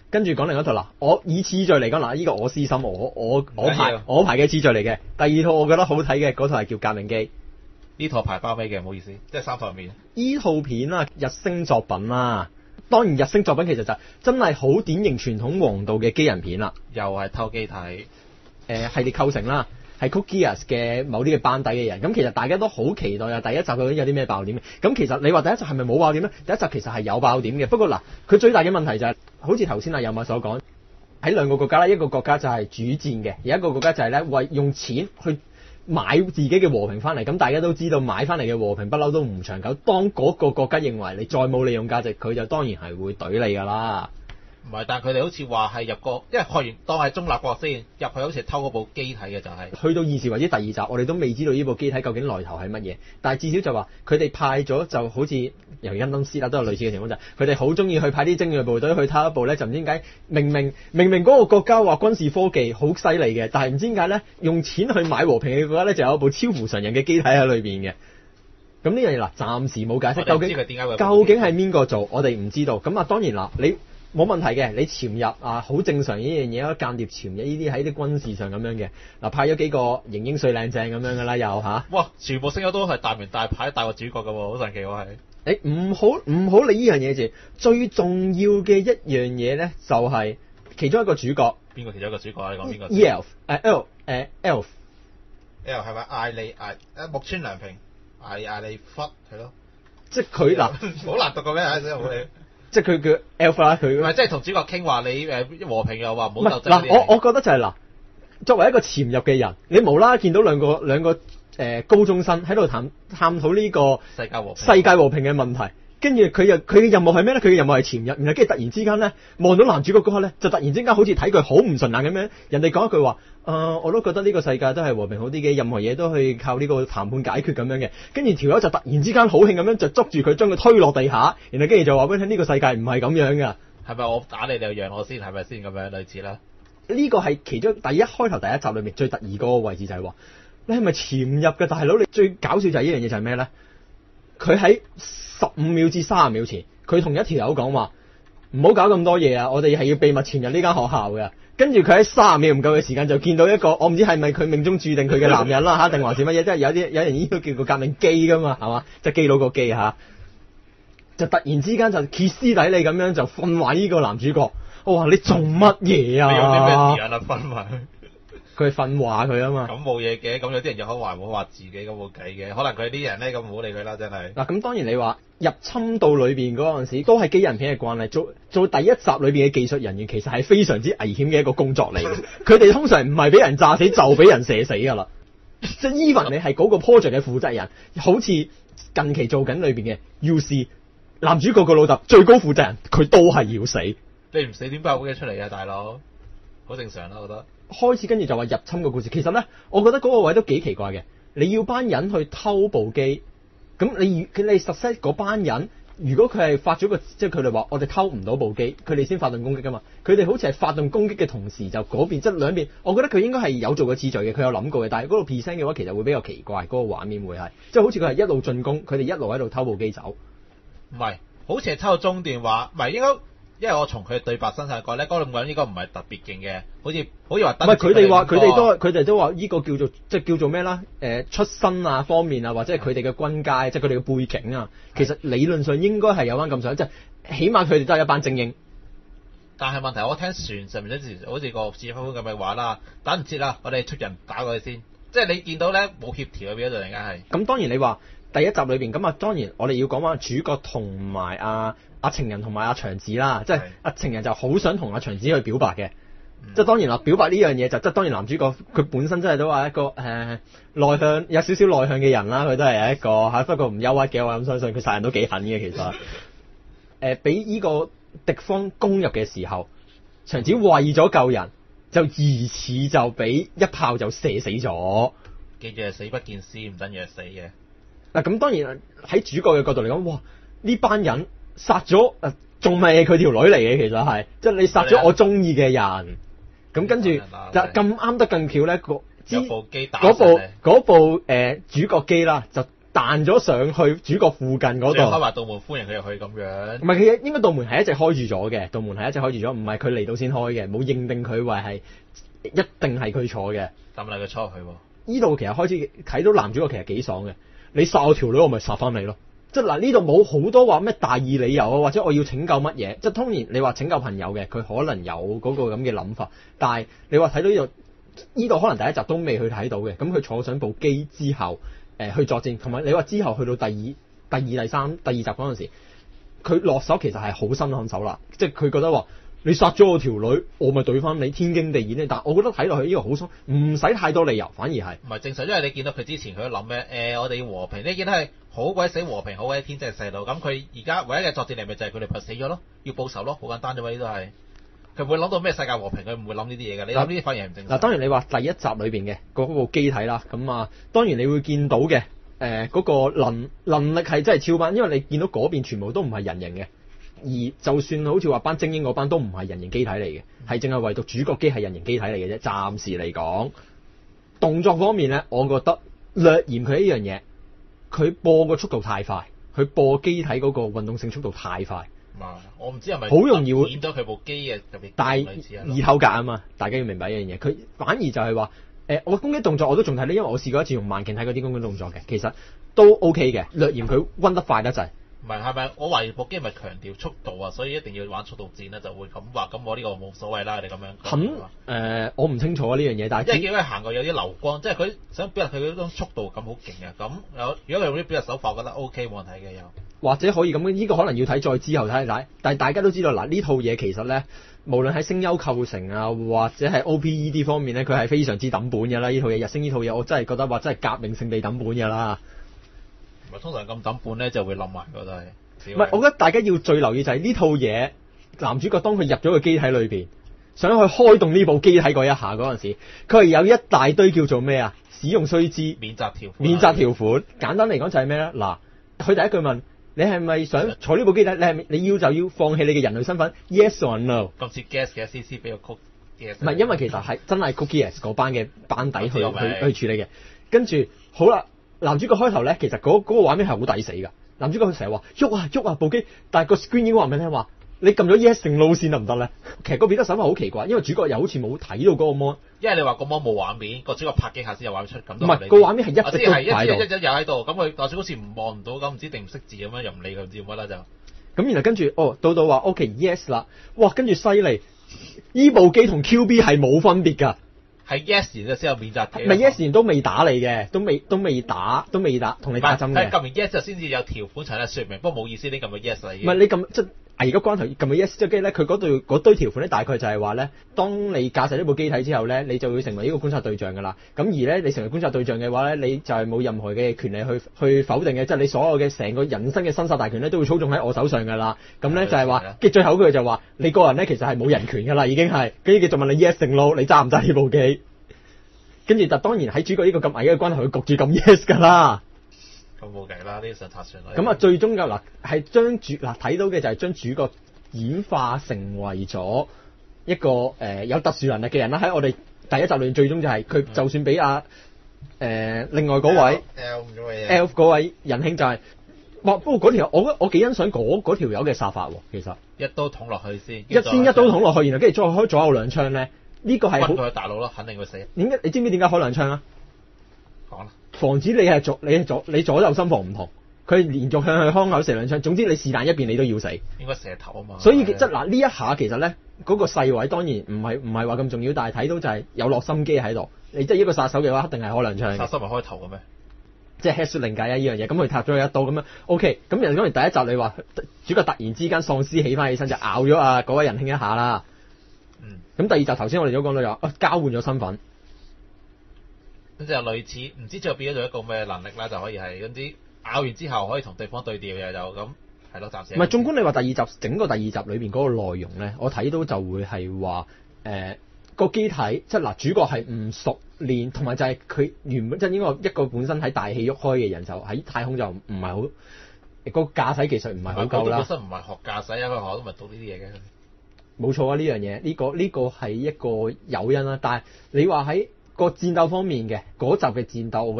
跟住講另一套嗱，我以次序嚟講嗱，呢個我私心，我排嘅次序嚟嘅。第二套我覺得好睇嘅嗰套係叫《革命機》， 呢套排包尾嘅，唔好意思，即係3套入面。 依套片啊，日星作品啦，當然日星作品其實就真係好典型傳統王道嘅機人片啦， 又係偷機睇， 系列構成啦。係 Code Geass 嘅某啲嘅班底嘅人，咁其實大家都好期待啊！第一集究竟有啲咩爆點嘅？咁其實你話第一集係咪冇爆點咧？第一集其實係有爆點嘅，不過嗱，佢最大嘅問題就係、好似頭先阿有馬所講，喺兩個國家啦，一個國家就係主戰嘅，而一個國家就係咧為用錢去買自己嘅和平翻嚟。咁大家都知道買翻嚟嘅和平不嬲都唔長久，當嗰個國家認為你再冇利用價值，佢就當然係會懟你㗎啦。 唔係，但係佢哋好似話係入過，因為學完當係中立國先入去，好似偷嗰部機睇嘅就係、 去到現時為止第二集，我哋都未知道呢部機體究竟來頭係乜嘢，但係至少就話佢哋派咗就好似由恩登斯啦，都有類似嘅情況就係佢哋好中意去派啲精鋭部隊去偷一部咧，就唔知點解明明嗰個國家話軍事科技好犀利嘅，但係唔知點解咧用錢去買和平嘅國家咧就有一部超乎常人嘅機體喺裏邊嘅。咁呢樣嘢嗱，暫時冇解釋究竟係邊個做，我哋唔知道。咁啊當然啦，你冇問題嘅，你潛入啊，好正常呢樣嘢咯。間諜潛入呢啲喺啲軍事上咁樣嘅嗱，派咗幾個型英帥靚正咁樣噶啦，又嚇。 哇！全部聲優都係大名大牌大過主角㗎喎，好神奇喎係。 唔好理呢樣嘢住，最重要嘅一樣嘢咧就係、其中一個主角。 邊個其中一個主角啊？你講邊個 ？Elf。 L 係咪木村良平？艾利弗係咯。 即係佢嗱， 好難讀個咩啊！真係好你。 即係佢叫 Elf 啦，佢唔係即係同主角傾話你和平又話唔好鬥爭。 嗱，我覺得就係、嗱，作為一個潛入嘅人，你無啦啦見到兩個高中生喺度探討呢個世界和平嘅問題，跟住佢嘅任務係咩咧？佢嘅任務係潛入，然後跟住突然之間咧望到男主角嗰刻咧，就突然之間好似睇佢好唔順眼咁樣。人哋講一句話，我都覺得呢個世界都係和平好啲嘅，任何嘢都可以靠呢個談判解決咁樣嘅。跟住條友就突然之間好興咁樣就捉住佢，將佢推落地下，然後跟住就話俾你聽呢個世界唔係咁樣㗎。 係咪我打你就讓我先？係咪先咁樣類似啦？ 呢個係其中開頭第一集裏面最得意嗰個位置就係話，你係咪潛入嘅大佬？你最搞笑就係呢樣嘢就係咩咧？佢喺15秒至30秒前，佢同一條友講話唔好搞咁多嘢啊！我哋係要秘密潛入呢間學校嘅。跟住佢喺30秒唔夠嘅時間就見到一個，我唔知係咪佢命中注定佢嘅男人啦嚇，定還是乜嘢？即係有人呢個叫做革命機噶嘛，係嘛？即係基佬個機嚇，就突然之間就歇斯底里咁樣就訓話呢個男主角。我話你做乜嘢啊？ 你用啲咩字眼啊？訓話佢訓話佢啊嘛。 咁冇嘢嘅，咁有啲人又好話唔好話自己咁冇計嘅，可能佢啲人咧咁唔好理佢啦，真係。 嗱，咁當然你話入侵到裏邊嗰陣時，都係機人片嘅慣例。做第一集裏邊嘅技術人員，其實係非常之危險嘅一個工作嚟嘅。佢哋通常唔係俾人炸死，就俾人射死㗎啦。即係 even 你係嗰個 project 嘅負責人，好似近期做緊裏邊嘅 UC 男主角個老豆最高負責人，佢都係要死。 你唔死點爆機出嚟啊，大佬？好正常啦，我覺得。 開始跟住就話入侵個故事，其實咧，我覺得嗰個位都幾奇怪嘅。你要班人去偷部機，咁你實際嗰班人，如果佢係發咗個，即係佢哋話我哋偷唔到部機，佢哋先發動攻擊㗎嘛。佢哋好似係發動攻擊嘅同時，就嗰邊即係兩邊。我覺得佢應該係有做過次序嘅，佢有諗過嘅。但係嗰個 present 嘅話，其實會比較奇怪，嗰個畫面會係即係好似佢係一路進攻，佢哋一路喺度偷部機走。 唔係，好似係偷到中段話，唔係應該。因為我從佢嘅對白身上講咧，嗰兩個人應該唔係特別勁嘅，好似話唔係佢哋都話呢個叫做即係叫做咩啦？出身啊方面啊，或者係佢哋嘅軍階，即係佢哋嘅背景啊，其實理論上應該係有翻咁上，即係起碼佢哋都係一班精英。 但係問題我聽船上面嗰時好似個指揮官咁嘅話啦，打唔切啦，我哋出人打過去先，即係你見到咧冇協調嘅邊一度突然間係。咁當然你話第一集裏邊咁啊，當然我哋要講翻主角同埋阿情人同埋阿長子啦，即係阿情人就好想同阿長子去表白嘅，即係當然啦，表白呢樣嘢就即係當然男主角佢本身真係都話一個內向有少少內向嘅人啦，佢都係一個不過唔憂鬱嘅，我諗相信佢殺人都幾狠嘅其實。俾呢個敵方攻入嘅時候，長子為咗救人，就疑似就俾一炮就射死咗。 記住係死不見屍，唔等於係死嘅。 嗱咁當然喺主角嘅角度嚟講，哇呢班人殺咗仲係佢條女嚟嘅，其實係即係你殺咗我中意嘅人，咁跟住就咁啱得咁巧咧，嗰部主角機啦，就彈咗上去主角附近嗰度， 開埋道門歡迎佢入去咁樣。 唔係，其實應該道門係一直開住咗嘅，道門係一直開住咗，唔係佢嚟到先開嘅，冇認定佢話係一定係佢坐嘅。 抌嚟佢坐入去喎。 呢度其實開始睇到男主角其實幾爽嘅，你殺我條女，我咪殺翻你咯。即係嗱，呢度冇好多話咩大義理由啊，或者我要拯救乜嘢。即係當然你話拯救朋友嘅，佢可能有嗰個咁嘅諗法，但係你話睇到呢度可能第一集都未去睇到嘅，咁佢坐上部機之後，去作戰，同埋你話之後去到第二第三第二集嗰陣時，佢落手其實係好心狠手辣，即係佢覺得話你殺咗我條女，我咪對翻你天經地義咧。但係我覺得睇落去呢個好鬆，唔使太多理由，反而係唔係正常，因為你見到佢之前佢都諗咩？我哋要和平，你見到係好鬼死和平，好鬼天真細路。咁佢而家唯一嘅作戰力咪就係佢哋朋友死咗咯，要報仇咯，好簡單啫嘛，呢都係。佢唔會諗到咩世界和平，佢唔會諗呢啲嘢嘅。你諗呢啲反而係唔正常。 嗱，當然你話第一集裏邊嘅嗰部機體啦，咁啊，當然你會見到嘅嗰個能力係真係超班，因為你見到嗰邊全部都唔係人形嘅，而就算好似話班精英嗰班都唔係人形機體嚟嘅，係淨係唯獨主角機係人形機體嚟嘅啫。暫時嚟講，動作方面咧，我覺得略嫌佢呢樣嘢，佢播個速度太快，佢播機體嗰個運動性速度太快。 我唔知係咪好容易會見到佢部機嘅特別大二頭格啊嘛，大家要明白一樣嘢，佢反而就係話我攻擊動作我都仲睇咧，因為我試過一次用慢鏡睇嗰啲攻擊動作嘅，其實都 OK 嘅，略嫌佢溫得快得滯。 唔係係咪？我懷疑部機咪強調速度啊，所以一定要玩速度戰咧，就會咁話。咁我呢個冇所謂啦，你咁樣。 我唔清楚呢樣嘢，但係因為見佢行過有啲流光，即係佢想表達佢嗰種速度咁好勁啊。咁如果佢用啲表達手法，我覺得 OK 冇問題嘅又。 或者可以咁，呢個可能要睇再之後睇睇。但係大家都知道嗱，呢套嘢其實咧，無論喺聲優構成啊，或者係 OPED 方面咧，佢係非常之抌本嘅啦。呢套嘢日升呢套嘢，我真係覺得話真係革命性地抌本嘅啦。 唔係通常咁抌本咧就會冧埋㗎都係。 唔係，我覺得大家要最留意就係呢套嘢，男主角當佢入咗個機體裏邊，想去開動呢部機體嗰一下嗰陣時，佢係有一大堆叫做咩啊？使用須知免責條款。 免責條款，簡單嚟講就係咩咧？嗱，佢第一句問你係咪想坐呢部機體？你要就要放棄你嘅人類身份 ？Yes or no？ 咁似 Gas 嘅 CC 俾個曲 Gas。 唔係，因為其實係真係 Cookies 嗰班嘅班底去處理嘅。跟住好啦，男主角開頭咧，其實嗰個畫面係好抵死㗎。男主角佢成日話喐啊部機，但係個 screen 已經話俾你聽話，你撳咗 yes 定 no 先得唔得咧？其實個變得手法好奇怪，因為主角又好似冇睇到嗰個 mon。因為你話個 mon 冇畫面，個主角拍幾下先有畫面出，咁唔係個畫面係一直都喺度，一直有喺度。咁佢就算好似唔望唔到咁，唔知定唔識字咁樣，又唔理佢唔知乜啦就。咁然後跟住到話 OK yes 啦，哇跟住犀利，依部機同 QB 係冇分別㗎。 係 yes 然先有免責條。 唔係 yes 然都未打你嘅，都未打，同你打針嘅。 係撳完 yes 就先至有條款詳細説明，不過冇意思，你撳咗 yes 啦已經。 唔係你撳即係而家關頭撳咗 yes 之後，跟住咧佢嗰堆條款咧，大概就係話咧，當你駕駛呢部機體之後咧，你就會成為呢個觀察對象㗎啦。咁而咧，你成為觀察對象嘅話咧，你就係冇任何嘅權利去否定嘅，即係你所有嘅成個人生嘅生殺大權咧，都會操縱喺我手上㗎啦。咁咧就係話，跟住最後嗰句就話，你個人咧其實係冇人權㗎啦，已經係。跟住佢就問你 yes 定 no，你揸唔揸呢部機？跟住，但當然喺主角呢個咁危嘅關係，佢焗住咁 yes 㗎啦。 咁冇計啦，呢啲上塔算啦。 咁啊，最終嘅係將睇到嘅就係將主角演化成為咗一個有特殊能力嘅人啦。喺我哋第一集裏面，最終就係佢就算俾另外嗰位 Elf 嗰位仁兄就係、是，不過嗰條我幾欣賞嗰條友嘅殺法喎，其實一刀捅落去先， 一刀捅落去，然後跟住再開左右兩槍咧。呢個係好佢大佬咯，肯定會死。 點解？你知唔知點解開兩槍啊？ 講啦， 防止你左右心房唔同，佢連續向佢胸口射兩槍。總之你是但一邊你都要死。 應該射頭啊嘛。 所以即嗱呢一下其實咧嗰個細位當然唔係話咁重要，但係睇到就係有落心機喺度。你即係一個殺手嘅話，一定係開兩槍。 殺手咪開頭嘅咩？ 即係 headshot 另計啊！呢樣嘢咁佢踏咗佢一刀咁樣 OK。咁人講完第一集你話主角突然之間喪屍起翻起身就咬咗嗰位仁兄一下啦。咁第二集頭先我哋都講到有交換咗身份， 咁就類似唔知最後變咗做一個咩能力啦，就可以係咁啲咬完之後可以同對方對調嘅就咁係咯，暫時。 唔係，縱觀你話第二集整個第二集裏邊嗰個內容咧，我睇到就會係話個機體即係嗱主角係唔熟練，同埋就係佢原本即係應該一個本身喺大氣喐開嘅人就喺太空就唔係好個駕駛技術唔係好夠啦。 本身唔係學駕駛啊，佢學都唔係讀呢啲嘢嘅。 冇錯啊！呢樣嘢呢個係一個誘因啦，但係你話喺個戰鬥方面嘅嗰集嘅戰鬥，我覺得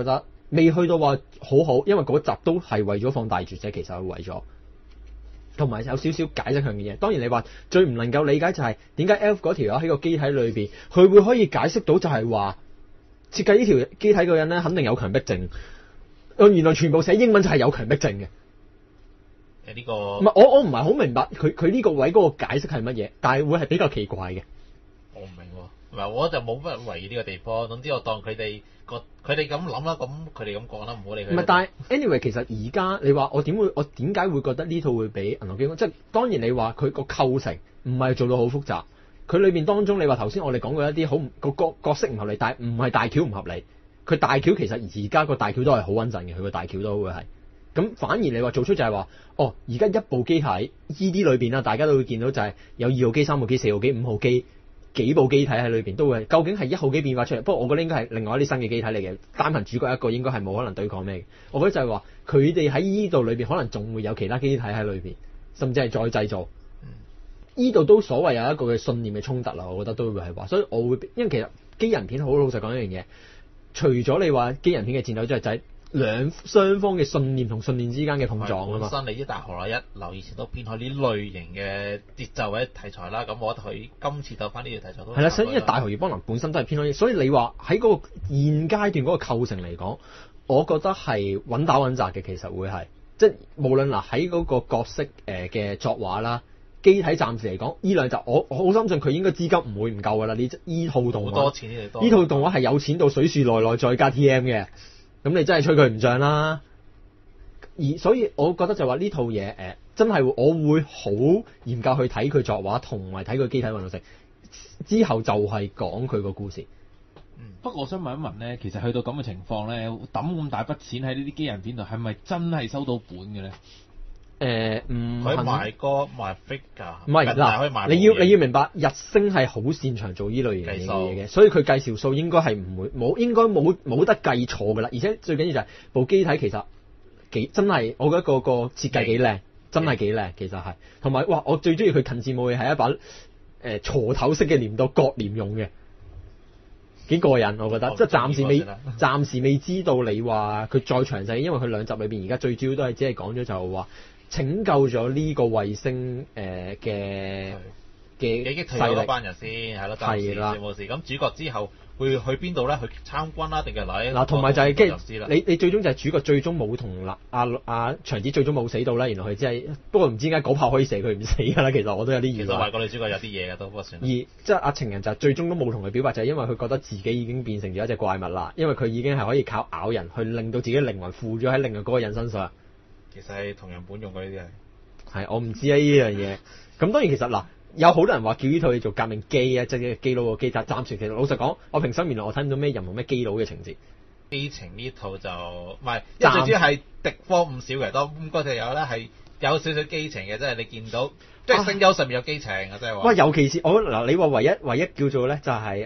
未去到話好好，因為嗰集都係為咗放大絕啫，其實係為咗。同埋有少少解釋向嘅嘢，當然你話最唔能夠理解就係點解 Elf 嗰條友喺個機體裏邊，佢會可以解釋到就係話設計呢條機體嘅人咧，肯定有強迫症。原來全部寫英文就係有強迫症嘅。 呢個唔係我唔係好明白佢呢個位嗰個解釋係乜嘢，但係會係比較奇怪嘅。 我唔明喎，唔係我就冇乜懷疑呢個地方。總之我當佢哋咁諗啦，咁佢哋咁講啦，唔好理佢。 唔係，但係 anyway 其實而家你話我點解會覺得呢套會比銀河機即係當然你話佢個構成唔係做到好複雜，佢裏邊當中你話頭先我哋講過一啲好個角色唔合理，但係唔係大橋唔合理。佢大橋其實而家個大橋都係好穩陣嘅，佢個大橋都會係。咁反而你話做出就係話，而家一部機體依啲裏邊啦，大家都會見到就係有2號機、3號機、4號機、5號機幾部機體喺裏邊都會，究竟係1號機變化出嚟？不過我覺得應該係另外一啲新嘅機體嚟嘅，單憑主角一個應該係冇可能對抗咩嘅。我覺得就係話佢哋喺依度裏邊可能仲會有其他機體喺裏邊，甚至係再製造。依度都所謂有一個嘅信念嘅衝突啦，我覺得都會係話，所以我會因為其實機人片好老實講一樣嘢，除咗你話機人片嘅戰鬥之外，就係雙方嘅信念同信念之間嘅碰撞啊嘛。 本身你啲大河一流以前都偏向呢類型嘅節奏或者題材啦，咁我覺得佢今次鬥翻呢條題材都係啦， 因為大河與邦男本身都係偏向，所以你話喺嗰個現階段嗰個構成嚟講，我覺得係穩打穩紮嘅，其實會係即係無論嗱喺嗰個角色嘅作畫啦。機體暫時嚟講，呢兩集我好相信佢應該資金唔會唔夠㗎啦。呢套動畫好多錢，呢套動畫係有錢到水樹內內再加 TM 嘅，咁你真係吹佢唔漲啦。所以我覺得就話呢套嘢真係我會好嚴格去睇佢作畫同埋睇佢機體運動性，之後就係講佢個故事。 不過我想問一問咧，其實去到咁嘅情況咧，抌咁大筆錢喺呢啲機人片度，係咪真係收到本嘅咧？ 佢賣歌賣 figure， 唔係嗱，你要明白，日升係好擅長做呢類型嘅嘢嘅，所以佢計條數應該係唔會應該冇得計錯㗎啦。而且最緊要就係部機體其實真係，我覺得個設計幾靚，真係幾靚，其實係。同埋哇，我最中意佢近戰武器係一把鋤頭式嘅鐮刀割鐮用嘅。幾過癮，我覺得，即係暫時未知道你話佢再詳細，因為佢兩集裏邊而家最主要都係只係講咗就係話拯救咗呢個衛星嘅幾擊退咗嗰班人先，係咯，暫時冇事。咁主角之後會去邊度咧？去參軍啦，定係嚟？ 嗱，同埋就係你最終就係主角最終冇同阿長子最終冇死到啦。原來佢只係不過唔知點解嗰炮可以射佢唔死㗎啦。其實我都有啲疑惑。 其實話個女主角有啲嘢㗎都，不過算。 而即係阿情人就最終都冇同佢表白，就係因為佢覺得自己已經變成咗一隻怪物啦。因為佢已經係可以靠咬人去令到自己靈魂附咗喺另外嗰個人身上。 其實係同人本用嘅呢啲係。 係我唔知啊呢樣嘢。咁當然其實嗱。有好多人話叫呢套嘢做革命機啊，即係基佬個機，但暫時其實老實講，我平心原來我睇唔到咩任何咩基佬嘅情節。 機情呢套就唔係，因為最主要係敵方唔少嘅，多嗰隻有咧係有少少機情嘅，即係你見到即係聲優上面有機情啊，即係話。哇！ 尤其是我嗱，你話唯一叫做咧就係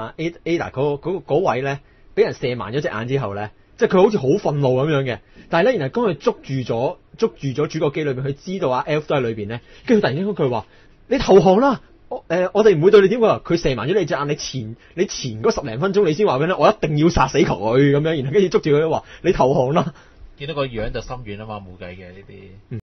Ada 嗰位咧，俾人射盲咗隻眼之後咧，即係佢好似好憤怒咁樣嘅，但係咧然後當佢捉住咗主角機裏邊，佢知道Elf 都喺裏邊咧，跟住突然間佢話。你投降啦！我哋唔會對你點㗎。佢射盲咗你隻眼，你前嗰10零分鐘你先話俾你，我一定要殺死佢咁樣，然後跟住捉住佢話你投降啦。 見到個樣就心軟啊嘛，冇計嘅呢啲。